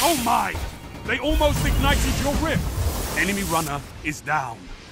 Oh my! They almost ignited your rift! Enemy runner is down.